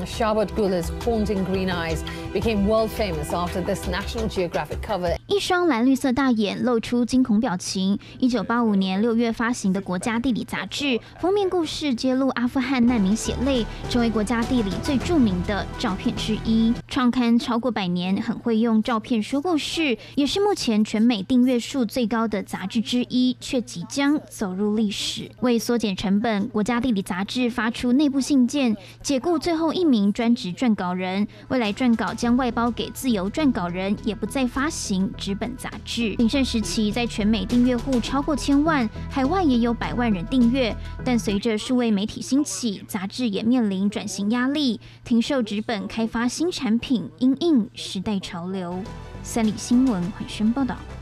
Sharbot Gula's haunting green eyes became world famous after this National Geographic cover. 一双蓝绿色大眼露出惊恐表情。1985年6月发行的《国家地理》杂志封面故事揭露阿富汗难民血泪，成为《国家地理》最著名的照片之一。创刊超过100年，很会用照片说故事，也是目前全美订阅数最高的杂志之一，却即将走入历史。为缩减成本，《国家地理》杂志发出内部信件，解雇最后1名专职撰稿人，未来撰稿将外包给自由撰稿人，也不再发行纸本杂志。鼎盛时期，在全美订阅户超过1000万，海外也有100万人订阅。但随着数位媒体兴起，杂志也面临转型压力，停售纸本，开发新产品，因应时代潮流。三立新闻焕轩报道。